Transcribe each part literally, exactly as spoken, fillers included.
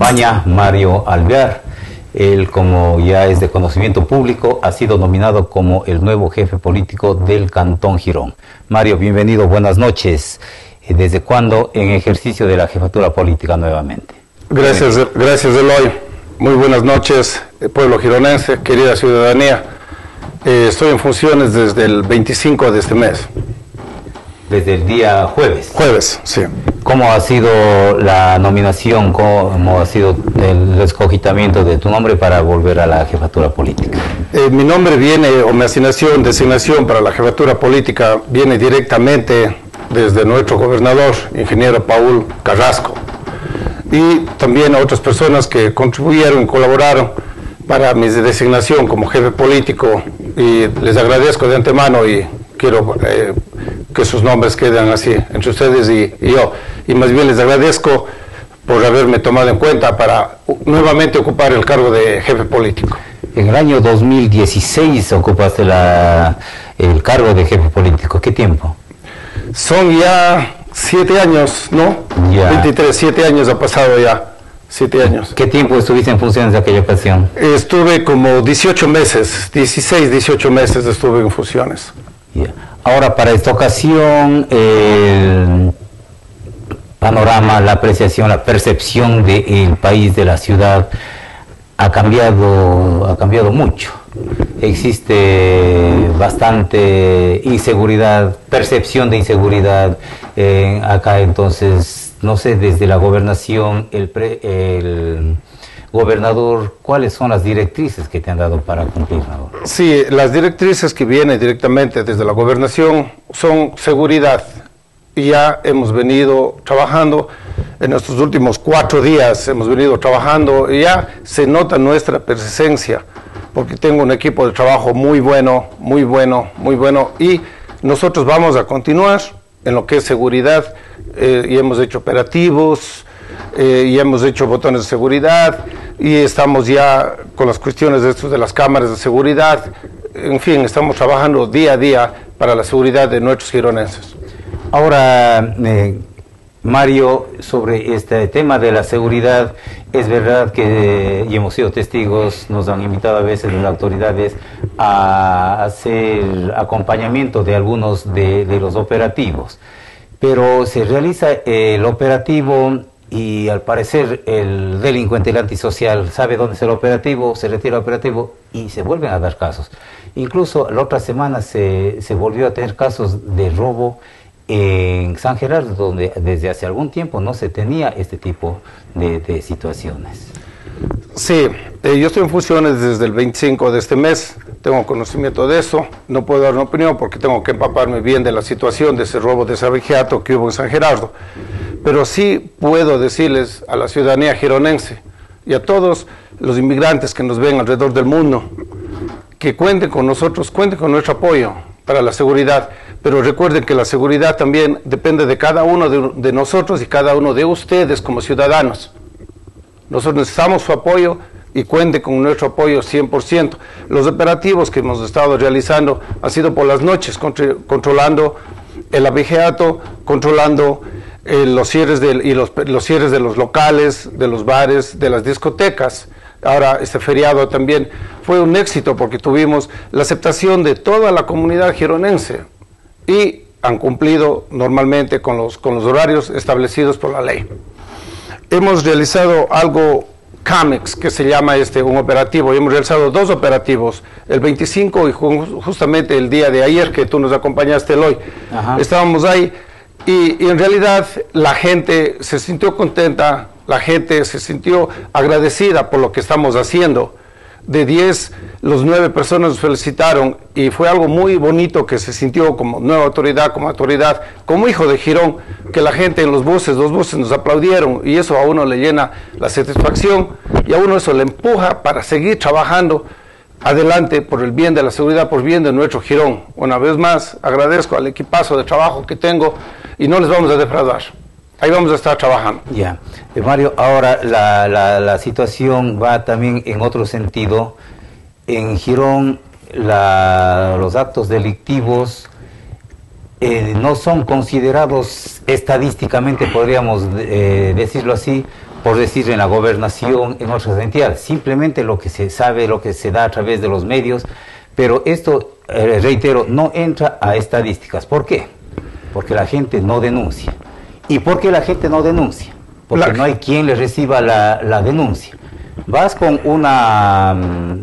acompaña Mario Alvear. Él, como ya es de conocimiento público, ha sido nominado como el nuevo jefe político del Cantón Girón. Mario, bienvenido, buenas noches. ¿Desde cuándo en ejercicio de la jefatura política nuevamente? Gracias, gracias Eloy. Muy buenas noches, pueblo gironense, querida ciudadanía. Eh, estoy en funciones desde el veinticinco de este mes. Desde el día jueves. Jueves, sí. ¿Cómo ha sido la nominación, cómo ha sido el escogitamiento de tu nombre para volver a la jefatura política? Eh, mi nombre viene, o mi asignación, designación para la jefatura política, viene directamente desde nuestro gobernador, ingeniero Paul Carrasco, y también a otras personas que contribuyeron y colaboraron para mi designación como jefe político, y les agradezco de antemano y quiero eh, que sus nombres queden así entre ustedes y, y yo, y más bien les agradezco por haberme tomado en cuenta para nuevamente ocupar el cargo de jefe político. En el año dos mil dieciséis ocupaste la, el cargo de jefe político. ¿Qué tiempo? Son ya siete años, ¿no? Ya. veintitrés, siete años ha pasado ya. Siete años. ¿Qué tiempo estuviste en funciones de aquella ocasión? Estuve como dieciocho meses, dieciséis, dieciocho meses estuve en funciones. Yeah. Ahora, para esta ocasión, el panorama, la apreciación, la percepción del país, de la ciudad, ha cambiado, ha cambiado mucho. Existe bastante inseguridad, percepción de inseguridad eh, acá, entonces, no sé, desde la gobernación, el, pre, el gobernador, ¿cuáles son las directrices que te han dado para cumplir ahora? Sí, las directrices que vienen directamente desde la gobernación son seguridad. Y ya hemos venido trabajando en estos últimos cuatro días, hemos venido trabajando y ya se nota nuestra presencia, porque tengo un equipo de trabajo muy bueno, muy bueno, muy bueno, y nosotros vamos a continuar en lo que es seguridad, eh, y hemos hecho operativos, eh, y hemos hecho botones de seguridad, y estamos ya con las cuestiones de estos de las cámaras de seguridad. En fin, estamos trabajando día a día para la seguridad de nuestros gironenses. Ahora, eh, Mario, sobre este tema de la seguridad, es verdad que, eh, y hemos sido testigos, nos han invitado a veces las autoridades a hacer acompañamiento de algunos de, de los operativos, pero se realiza el operativo y al parecer el delincuente, el antisocial, sabe dónde es el operativo, se retira el operativo y se vuelven a dar casos. Incluso la otra semana se, se volvió a tener casos de robo en San Gerardo, donde desde hace algún tiempo no se tenía este tipo de, de situaciones. Sí, eh, yo estoy en funciones desde el veinticinco de este mes, tengo conocimiento de eso, no puedo dar una opinión porque tengo que empaparme bien de la situación de ese robo de ese abigeato que hubo en San Gerardo, pero sí puedo decirles a la ciudadanía gironense y a todos los inmigrantes que nos ven alrededor del mundo que cuenten con nosotros, cuenten con nuestro apoyo para la seguridad, pero recuerden que la seguridad también depende de cada uno de, de nosotros y cada uno de ustedes como ciudadanos. Nosotros necesitamos su apoyo y cuente con nuestro apoyo cien por ciento. Los operativos que hemos estado realizando han sido por las noches, contra, controlando el abigeato, controlando eh, los, cierres de, y los, los cierres de los locales, de los bares, de las discotecas. Ahora, este feriado también fue un éxito porque tuvimos la aceptación de toda la comunidad gironense y han cumplido normalmente con los, con los horarios establecidos por la ley. Hemos realizado algo CAMEX, que se llama este, un operativo, y hemos realizado dos operativos, el veinticinco y ju justamente el día de ayer que tú nos acompañaste, Eloy. Ajá. Estábamos ahí y, y en realidad la gente se sintió contenta, la gente se sintió agradecida por lo que estamos haciendo. De diez, los nueve personas nos felicitaron y fue algo muy bonito que se sintió como nueva autoridad, como autoridad, como hijo de Girón, que la gente en los buses, los buses nos aplaudieron y eso a uno le llena la satisfacción y a uno eso le empuja para seguir trabajando adelante por el bien de la seguridad, por el bien de nuestro Girón. Una vez más, agradezco al equipazo de trabajo que tengo y no les vamos a defraudar. Ahí vamos a estar trabajando. Ya, eh, Mario, ahora la, la, la situación va también en otro sentido. En Girón, la, los actos delictivos eh, no son considerados estadísticamente, podríamos eh, decirlo así, por decir, en la gobernación, en otras entidades. Simplemente lo que se sabe, lo que se da a través de los medios, pero esto, eh, reitero, no entra a estadísticas. ¿Por qué? Porque la gente no denuncia. ¿Y por qué la gente no denuncia? Porque no hay quien le reciba la, la denuncia. Vas con una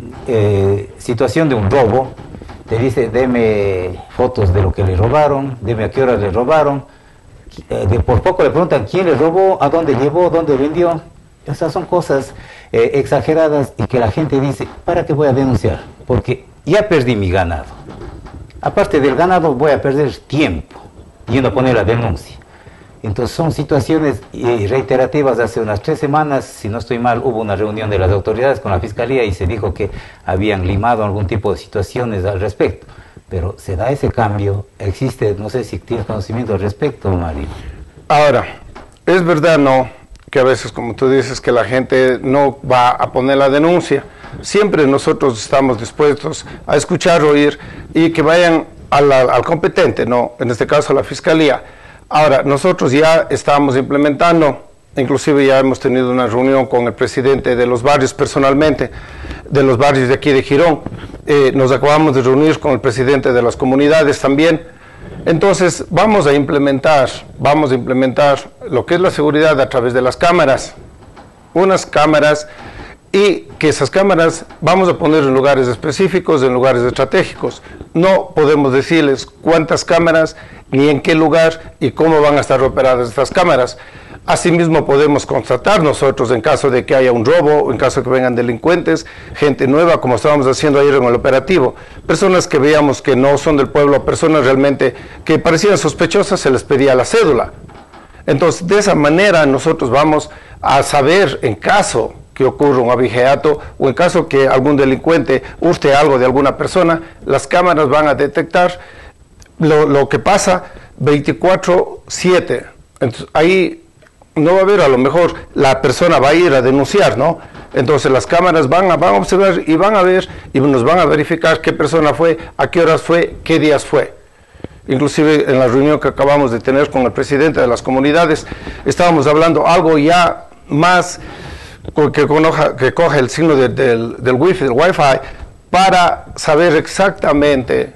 eh, situación de un robo, te dice, deme fotos de lo que le robaron, deme a qué hora le robaron, eh, de por poco le preguntan quién le robó, a dónde llevó, dónde vendió. Esas son cosas eh, exageradas y que la gente dice, ¿para qué voy a denunciar? Porque ya perdí mi ganado. Aparte del ganado voy a perder tiempo yendo a poner la denuncia. Entonces son situaciones eh, reiterativas. Hace unas tres semanas, si no estoy mal, hubo una reunión de las autoridades con la Fiscalía y se dijo que habían limado algún tipo de situaciones al respecto. Pero se da ese cambio, existe, no sé si tienes conocimiento al respecto, Mario. Ahora, es verdad, ¿no?, que a veces, como tú dices, que la gente no va a poner la denuncia. Siempre nosotros estamos dispuestos a escuchar, oír y que vayan a la, al competente, ¿no?, en este caso a la Fiscalía. Ahora, nosotros ya estamos implementando, inclusive ya hemos tenido una reunión con el presidente de los barrios personalmente, de los barrios de aquí de Girón. Eh, nos acabamos de reunir con el presidente de las comunidades también. Entonces, vamos a implementar, vamos a implementar lo que es la seguridad a través de las cámaras. Unas cámaras, y que esas cámaras vamos a poner en lugares específicos, en lugares estratégicos. No podemos decirles cuántas cámaras, ni en qué lugar y cómo van a estar operadas estas cámaras. Asimismo podemos constatar nosotros, en caso de que haya un robo, en caso de que vengan delincuentes, gente nueva, como estábamos haciendo ayer en el operativo, personas que veíamos que no son del pueblo, personas realmente que parecían sospechosas, se les pedía la cédula. Entonces, de esa manera nosotros vamos a saber, en caso que ocurra un abigeato o en caso que algún delincuente hurte algo de alguna persona, las cámaras van a detectar lo, lo que pasa veinticuatro siete. Entonces, ahí no va a haber, a lo mejor la persona va a ir a denunciar, ¿no? Entonces las cámaras van a, van a observar y van a ver y nos van a verificar qué persona fue, a qué horas fue, qué días fue. Inclusive en la reunión que acabamos de tener con el presidente de las comunidades, estábamos hablando algo ya más que, conoja, que coge el signo de, del, del wifi, del wifi, para saber exactamente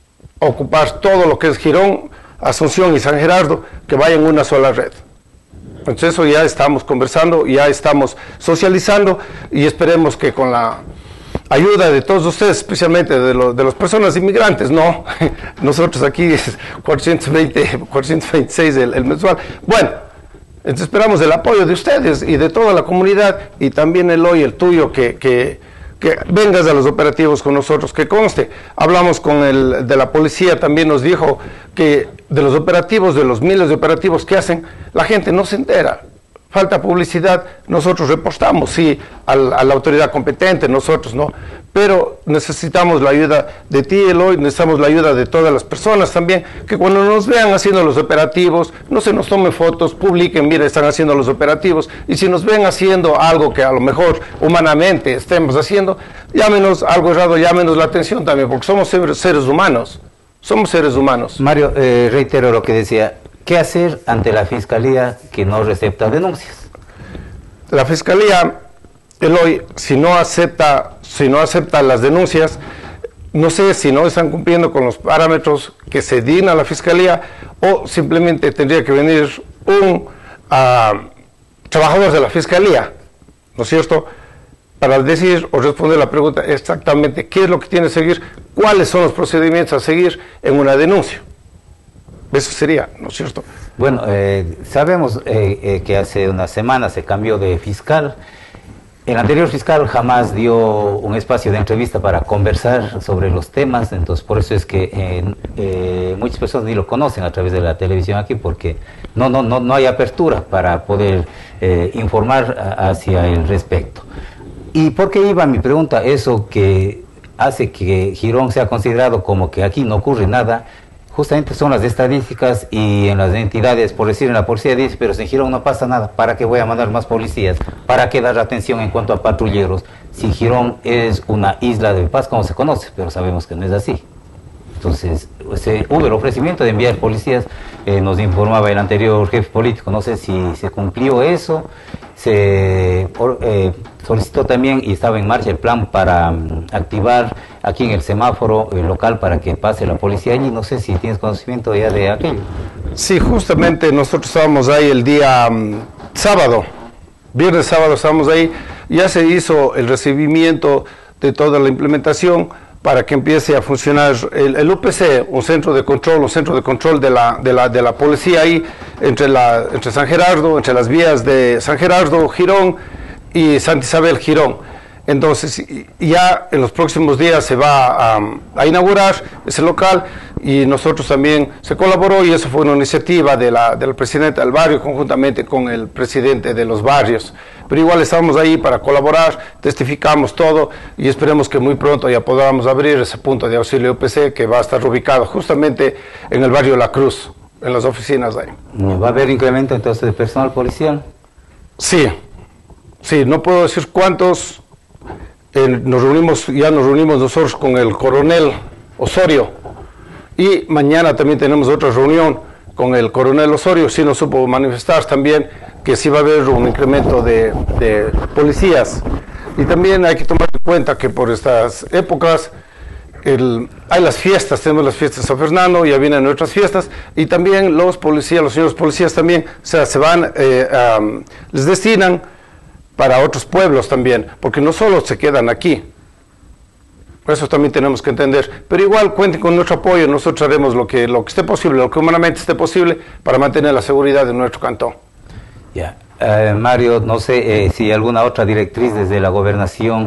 ocupar todo lo que es Girón, Asunción y San Gerardo, que vaya en una sola red. Entonces eso ya estamos conversando, ya estamos socializando y esperemos que con la ayuda de todos ustedes, especialmente de, lo, de las personas inmigrantes, no, nosotros aquí es cuatrocientos veinte, cuatrocientos veintiséis el, el mensual. Bueno, entonces esperamos el apoyo de ustedes y de toda la comunidad y también el hoy, el tuyo, que, que, que vengas a los operativos con nosotros, que conste. Hablamos con el de la policía, también nos dijo que de los operativos, de los miles de operativos que hacen, la gente no se entera. Falta publicidad, nosotros repostamos, sí, a la, a la autoridad competente, nosotros no, pero necesitamos la ayuda de ti, Eloy, necesitamos la ayuda de todas las personas también, que cuando nos vean haciendo los operativos, no se nos tomen fotos, publiquen, mira, están haciendo los operativos, y si nos ven haciendo algo que a lo mejor humanamente estemos haciendo, llámenos algo errado, llámenos la atención también, porque somos seres humanos, somos seres humanos. Mario, eh, reitero lo que decía. ¿Qué hacer ante la Fiscalía que no recepta denuncias? La Fiscalía, Eloy, si no acepta, si no acepta las denuncias, no sé si no están cumpliendo con los parámetros que se digna la Fiscalía o simplemente tendría que venir un uh, trabajador de la Fiscalía, ¿no es cierto?, para decir o responder la pregunta exactamente qué es lo que tiene que seguir, cuáles son los procedimientos a seguir en una denuncia. Eso sería, ¿no es cierto? Bueno, eh, sabemos eh, eh, que hace una semana se cambió de fiscal. El anterior fiscal jamás dio un espacio de entrevista para conversar sobre los temas, entonces por eso es que eh, eh, muchas personas ni lo conocen a través de la televisión aquí, porque no, no, no, no hay apertura para poder eh, informar hacia el respecto. ¿Y por qué iba mi pregunta? Eso que hace que Girón sea considerado como que aquí no ocurre nada, justamente son las estadísticas y en las entidades, por decir, en la policía dice, pero en Girón no pasa nada, ¿para qué voy a mandar más policías? ¿Para qué dar atención en cuanto a patrulleros? Si Girón es una isla de paz como se conoce, pero sabemos que no es así. Entonces, se, hubo el ofrecimiento de enviar policías, eh, nos informaba el anterior jefe político, no sé si se cumplió eso, se eh, solicitó también y estaba en marcha el plan para um, activar aquí en el semáforo eh, local para que pase la policía allí. No sé si tienes conocimiento ya de aquello. Sí, justamente nosotros estábamos ahí el día um, sábado, viernes sábado estábamos ahí, ya se hizo el recibimiento de toda la implementación para que empiece a funcionar el, el U P C, un centro de control, un centro de control de la, de la, de la policía ahí, entre, la, entre San Gerardo, entre las vías de San Gerardo, Girón y Santa Isabel, Girón. Entonces, ya en los próximos días se va a, a inaugurar ese local y nosotros también se colaboró y eso fue una iniciativa de la, del presidente del barrio conjuntamente con el presidente de los barrios. Pero igual estamos ahí para colaborar, testificamos todo y esperemos que muy pronto ya podamos abrir ese punto de auxilio U P C que va a estar ubicado justamente en el barrio La Cruz, en las oficinas de ahí. ¿Va a haber incremento entonces de personal policial? Sí, sí, no puedo decir cuántos. Eh, nos reunimos, ya nos reunimos nosotros con el coronel Osorio y mañana también tenemos otra reunión con el coronel Osorio. Sí nos supo manifestar también que sí va a haber un incremento de, de policías y también hay que tomar en cuenta que por estas épocas el, hay las fiestas, tenemos las fiestas de San Fernando, ya vienen nuestras fiestas y también los policías, los señores policías también, o sea, se van, eh, um, les destinan para otros pueblos también, porque no solo se quedan aquí, eso también tenemos que entender, pero igual cuenten con nuestro apoyo, nosotros haremos lo que, lo que esté posible, lo que humanamente esté posible para mantener la seguridad de nuestro cantón. Ya, uh, Mario, no sé eh, si alguna otra directriz desde la gobernación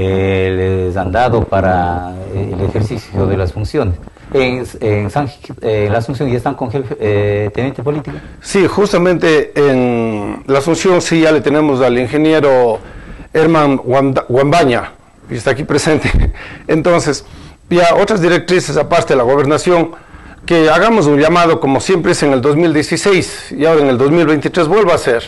eh, les han dado para el ejercicio de las funciones. En, en, San, eh, en la Asunción ya están con jefe, eh, teniente político. Sí, justamente en la Asunción sí ya le tenemos al ingeniero Herman Guambaña, y está aquí presente. Entonces, ya otras directrices aparte de la gobernación, que hagamos un llamado como siempre es en el dos mil dieciséis y ahora en el dos mil veintitrés vuelva a ser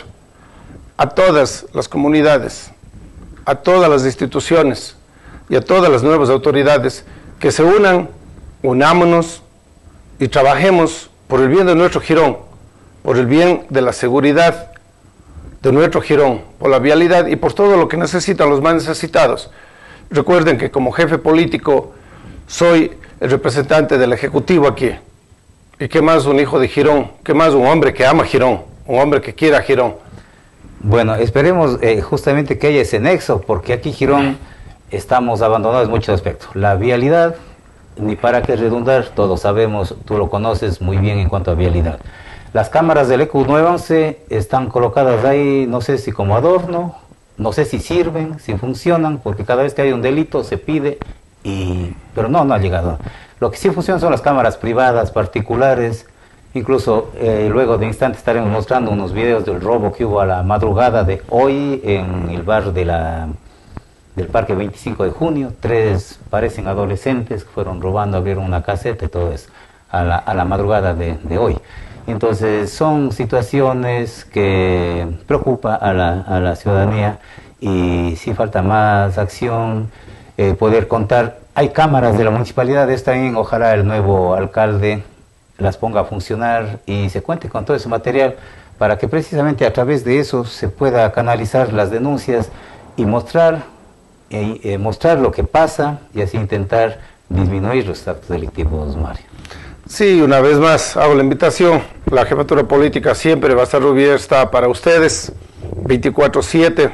a todas las comunidades, a todas las instituciones y a todas las nuevas autoridades que se unan. Unámonos y trabajemos por el bien de nuestro Girón, por el bien de la seguridad de nuestro Girón, por la vialidad y por todo lo que necesitan los más necesitados. Recuerden que como jefe político soy el representante del Ejecutivo aquí. ¿Y qué más un hijo de Girón? ¿Qué más un hombre que ama Girón? Un hombre que quiera Girón. Bueno, esperemos eh, justamente que haya ese nexo, porque aquí Girón estamos abandonados en muchos aspectos. La vialidad, ni para qué redundar, todos sabemos, tú lo conoces muy bien en cuanto a vialidad. Las cámaras del E Q nueve once están colocadas ahí, no sé si como adorno, no sé si sirven, si funcionan, porque cada vez que hay un delito se pide, y pero no, no ha llegado. Lo que sí funciona son las cámaras privadas, particulares, incluso eh, luego de instante estaremos mostrando unos videos del robo que hubo a la madrugada de hoy en el bar de la... del Parque veinticinco de junio, tres parecen adolescentes que fueron robando, abrieron una caseta y todo eso, a la, a la madrugada de, de hoy. Entonces son situaciones que preocupan a la, a la ciudadanía y sí falta más acción, eh, poder contar. Hay cámaras de la municipalidad, está bien, ojalá el nuevo alcalde las ponga a funcionar y se cuente con todo ese material para que precisamente a través de eso se pueda canalizar las denuncias y mostrar Eh, eh, mostrar lo que pasa y así intentar disminuir los actos delictivos, Mario. Sí, una vez más hago la invitación, la jefatura política siempre va a estar abierta para ustedes, veinticuatro siete,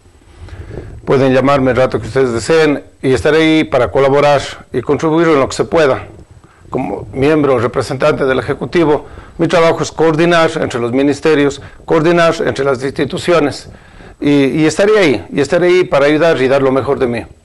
pueden llamarme el rato que ustedes deseen y estaré ahí para colaborar y contribuir en lo que se pueda. Como miembro, representante del Ejecutivo, mi trabajo es coordinar entre los ministerios, coordinar entre las instituciones. Y, y estaré ahí, y estaré ahí para ayudar y dar lo mejor de mí.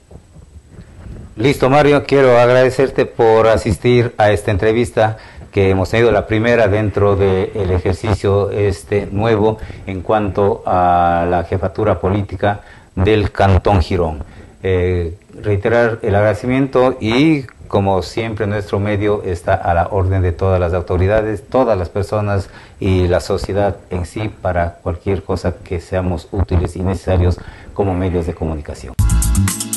Listo, Mario, quiero agradecerte por asistir a esta entrevista que hemos tenido, la primera dentro del ejercicio este nuevo en cuanto a la jefatura política del Cantón Girón. Eh, reiterar el agradecimiento y, como siempre, nuestro medio está a la orden de todas las autoridades, todas las personas y la sociedad en sí para cualquier cosa que seamos útiles y necesarios como medios de comunicación.